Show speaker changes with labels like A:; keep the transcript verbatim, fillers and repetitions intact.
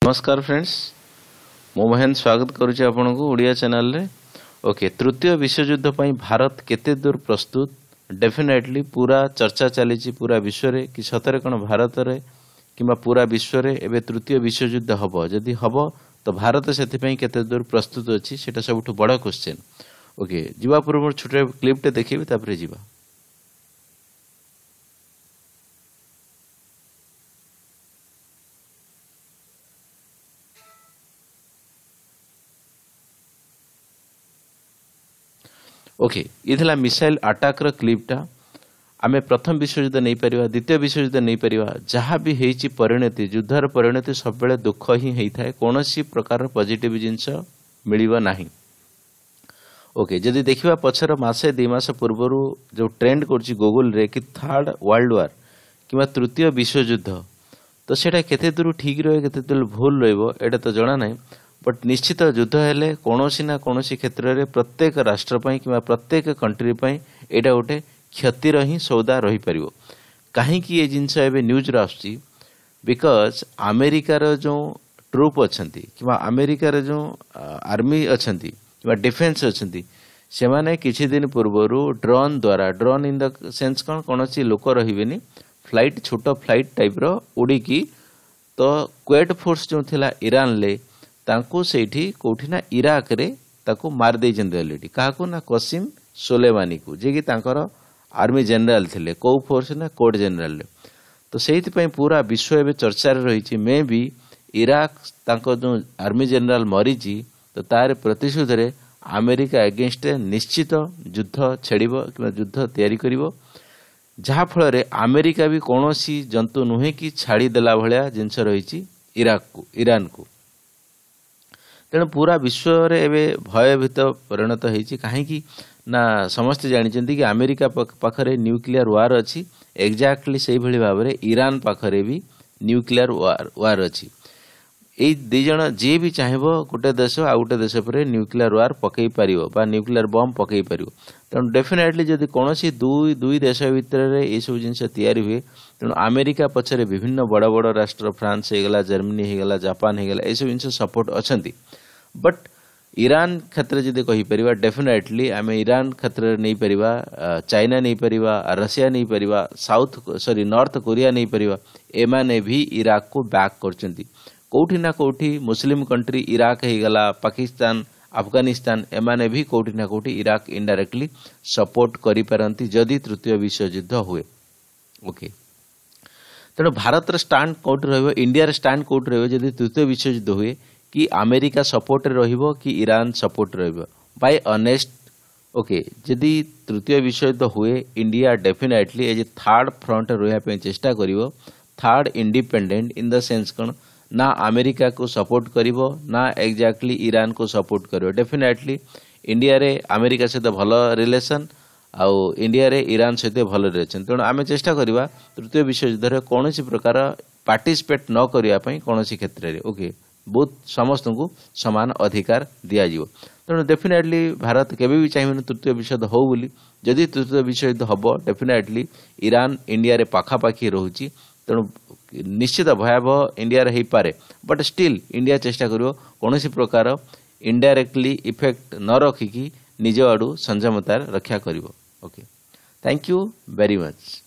A: नमस्कार फ्रेंड्स मो महेन स्वागत करुच्ची आपण को ओडिया चैनल रे। ओके तृतीय विश्वयुद्ध पई भारत केते दूर प्रस्तुत डेफिनेटली पूरा चर्चा चली पूरा विश्व रे कि सतरे कौन भारत रे किंबा पूरा विश्व रे एबे तृतीय विश्वयुद्ध हबो जदि हबो तो भारत सेति पई केते दूर प्रस्तुत अछि सेटा सबठु बड़ क्वेश्चन। ओके जीवा पूर्व छोटे क्लिप टे देखिबे तापर जीवा। ओके इथला मिसाइल अटैक रो क्लिपटा आमे प्रथम विश्वयुद्ध नहीं परिवा द्वितीय विश्वयुद्ध नहीं परिवा जहाँ भी हेची परिणति युद्धर परिणति सब बेले दुख ही हेई थाए कोनोसी प्रकार पॉजिटिव जिंस मिलिबा नाही। ओके जदि देखिबा पछर मासे दि मास पूर्वरु जो ट्रेंड करछि गूगल रे कि थर्ड वर्ल्ड वार किबा तृतीय विश्वयुद्ध तो सेटा केते दूर ठीक रहे केते दूर भूल रहइबो एटा तो जणा नाही बट निश्चित युद्ध हेले कोनोसी ना कोनोसी क्षेत्र रे प्रत्येक राष्ट्र पई किबा प्रत्येक कंट्री पई एटा गोटे क्षतिर ही सौदा रही परिवो। काहे कि ये जिंस एबे न्यूज रे आछी बिकॉज अमेरिका रो जो ट्रूप अछंती किबा अमेरिका रो जो आर्मी अछंती किबा डिफेंस अछंती से माने किछि दिन पूर्वरु ड्रोन द्वारा ड्रोन इन द सेंस कोन कोनोसी लोक रहिबेनी फ्लाइट छोटो फ्लाइट टाइप रो उडी की तो क्वेट फोर्स जो थिला ईरान ले तांको सेठी कोठी ना इराक रे ताको मार दे जंदे ऑलरेडी काको ना कसिम सोलेमानी को जे कि तांकर आर्मी जनरल थिले को फोर्स ना कोड जनरल ले तो सेहित पई पूरा विश्व एबे चर्चा रे रही छी मे भी इराक तांको जो आर्मी जनरल मरी छी तो तार प्रतिशोध रे अमेरिका अगेंस्ट निश्चित युद्ध छेड़िबो कि युद्ध तयारी करिवो जहा फल रे अमेरिका भी कोनोसी जंतु नुहे कि छाड़ी देला भलिया जिंस रही छी इराक को ईरान को तेणु पूरा विश्व रे एबे भयभीत परिणत होईछि काहेकि ना समस्त जानिचंती कि अमेरिका पाखरे न्यूक्लियर वार अछि एक्जाक्टली सेही भली भाव रे ईरान पाखरे भी न्यूक्लियर वार वार अछि एई दि जण जे भी चाहेबो गोटे देश आ गोटे देश पर न्यूक्लियर वार पकई परिवो बा न्यूक्लियर बम पकई परिवो तेणु डेफिनेटली जदि कोनोसी दुई दुई देश भितर रे ए सब जिंस तयारी हुए तेणु अमेरिका पछरे विभिन्न बड़ बड़ राष्ट्र फ्रांस हेगला जर्मनी हेगला जापान हेगला ए सब जिंस सपोर्ट अछंती बट ईरान क्षेत्र जदि कहि परिवा डेफिनेटली आमे ईरान क्षेत्र नहीं परिवा चाइना नहीं परिवा रशिया नहीं परिवा साउथ सॉरी नॉर्थ कोरिया नहीं परिवा एमाने भी इराक को बैक करचंती कोठी ना कोठी मुस्लिम कंट्री इराक हेगला पाकिस्तान अफगानिस्तान एमाने भी कोठी ना कोठी इराक इनडायरेक्टली सपोर्ट करि परंती जदि तृतीय विश्वयुद्ध हुए। ओके तेणु भारत स्टैंड कोठी रहइबो इंडिया स्टैंड कोठी रहइबो जदि तृतीय विश्वयुद्ध हुए कि अमेरिका सपोर्ट रहिबो कि ईरान सपोर्ट रहिबो बाय ऑनेस्ट। ओके जदि तृतीय विश्वयुद्ध हुए India definitely as third front रहिया पे चेष्टा करिवो third independent in the sense कोन ना अमेरिका को सपोर्ट करिवो ना एग्जैक्टली ईरान को सपोर्ट करिवो डेफिनेटली इंडिया रे अमेरिका से भलो रिलेशन आउ इंडिया रे ईरान सहित भलो रिलेशन तेणु आमे चेष्टा करिवा तृतीय विश्वयुद्ध रे कोनोसी प्रकार पार्टिसिपेट न करिया पई कोनोसी क्षेत्र रे। ओके बहुत समस्त को समान अधिकार दिया जिवो तेणु डेफिनेटली भारत केबे भी चाहिए तृतीय विश्वयुद्ध हो बोली जदि तृतीय विश्वयुद्ध हबो डेफिनेटली ईरान इंडिया रे पाखा पाखी रहउची तेणु निश्चित भयावह इंडिया रे ही पारे बट स्टिल इंडिया चेष्टा करिवो कोनोसी प्रकार इनडायरेक्टली इफेक्ट न रखिकी निज आडू संयमतार रक्षा करिवो। Okay thank you very much.